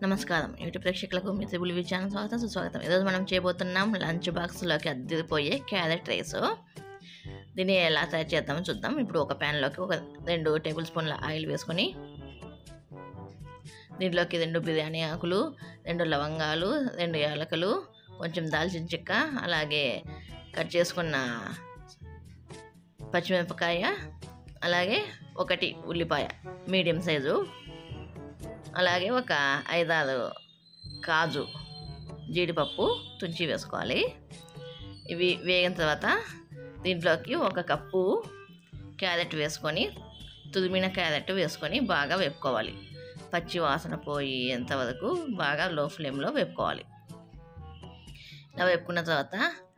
నమస్కారం యూట్యూబ్ ప్రేక్షకులకు మీ త్రిబుల్ వి ఛానల్ స్వాగతం సుస్వాగతం. ఈరోజు మనం చేయబోతున్నాం లంచ్ బాక్స్లోకి అద్దిపోయే క్యారెట్ రైస్. దీన్ని ఎలా తయారు చేద్దామో చూద్దాం. ఇప్పుడు ఒక ప్యాన్లోకి ఒక 2 టేబుల్ స్పూన్ల ఆయిల్ వేసుకొని దీంట్లోకి 2 బిర్యానీ ఆకులు, 2 లవంగాలు, 2 యాలకులు, కొంచెం దాల్చిన చెక్క, అలాగే కట్ చేసుకున్న పచ్చిమిరపకాయ, అలాగే 1 ఉల్లిపాయ మీడియం సైజు, అలాగే ఒక 5-6 కాజు, జీడిపప్పు తుంచి వేసుకోవాలి. ఇవి వేగిన తర్వాత దీంట్లోకి 1 కప్పు క్యారెట్ వేసుకొని, తురిమిన క్యారెట్ వేసుకొని బాగా వేపుకోవాలి. పచ్చి వాసన పోయేంత వరకు బాగా లో ఫ్లేమ్లో వేపుకోవాలి. ఇలా వేపుకున్న తర్వాత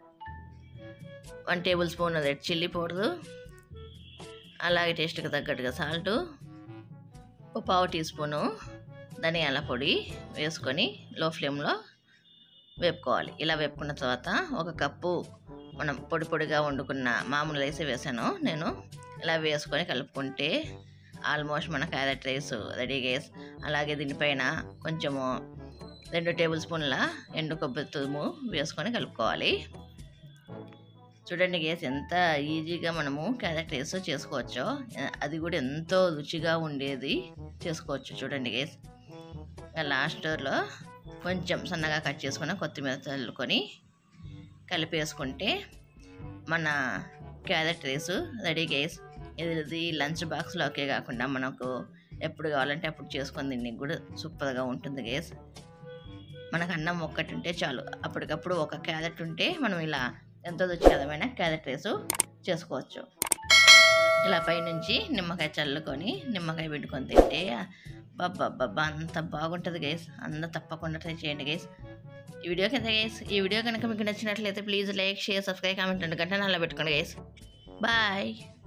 1 tablespoon red chilli powder, అలాగే టేస్ట్కి తగ్గట్టుగా సాల్టు, 1/4 టీ స్పూను ధనియాల పొడి వేసుకొని లో ఫ్లేమ్లో వేపుకోవాలి. ఇలా వేపుకున్న తర్వాత 1 కప్పు మనం పొడి పొడిగా వండుకున్న మామూలు రైస్ వేసాను నేను. ఇలా వేసుకొని కలుపుకుంటే ఆల్మోస్ట్ మన క్యారెట్ రైస్ రెడీ గైస్. అలాగే దీనిపైన కొంచెము 2 టేబుల్ స్పూన్ల ఎండు కొబ్బరి తురుము వేసుకొని కలుపుకోవాలి. చూడండి గైస్, ఎంత ఈజీగా మనము క్యారెట్ రైస్ చేసుకోవచ్చో, అది కూడా ఎంతో రుచిగా ఉండేది చేసుకోవచ్చు. చూడండి గైస్, లాస్ట్లో కొంచెం సన్నగా కట్ చేసుకుని కొత్తిమీర చల్లుకొని కలిపేసుకుంటే మన క్యారెట్ రైస్ రెడీ గైస్. ఇది లంచ్ బాక్స్లోకే కాకుండా మనకు ఎప్పుడు కావాలంటే అప్పుడు చేసుకొని తినడానికి కూడా సూపర్గా ఉంటుంది గైస్. మనకు అన్నం ఒక్కటి ఉంటే చాలు, అప్పటికప్పుడు 1 క్యారెట్ ఉంటే మనం ఇలా ఎంతో రుచికరమైన క్యారెట్ రైస్ చేసుకోవచ్చు. ఇలా పైనుంచి నిమ్మకాయ చల్లుకొని నిమ్మకాయ పెట్టుకొని తింటే బాబ్బా అంత బాగుంటుంది గైస్. అందరూ తప్పకుండా ట్రై చేయండి గైస్. ఈ వీడియో కనుక మీకు నచ్చినట్లయితే please like, share, subscribe, comment 2 గంటలు అలా పెట్టుకోండి గైస్. బాయ్.